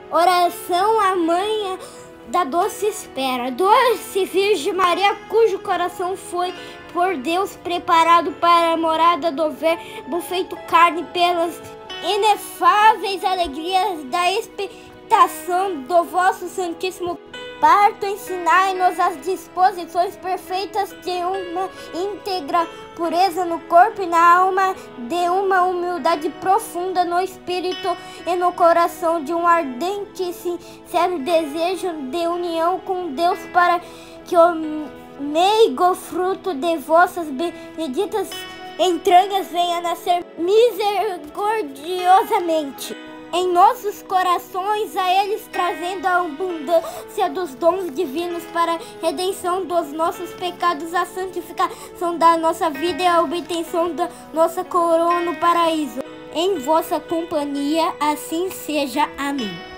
Oração à Mãe da Doce Espera. Doce Virgem Maria, cujo coração foi por Deus preparado para a morada do Verbo feito carne pelas inefáveis alegrias da expectação do vosso Santíssimo Parto, ensinai-nos as disposições perfeitas de uma íntegra pureza no corpo e na alma, de uma humildade profunda no espírito e no coração, de um ardente e sincero desejo de união com Deus, para que o meigo fruto de vossas benditas entranhas venha a nascer misericordiosamente em nossos corações, a eles trazendo a abundância dos dons divinos para a redenção dos nossos pecados, a santificação da nossa vida e a obtenção da nossa coroa no paraíso. Em vossa companhia, assim seja. Amém.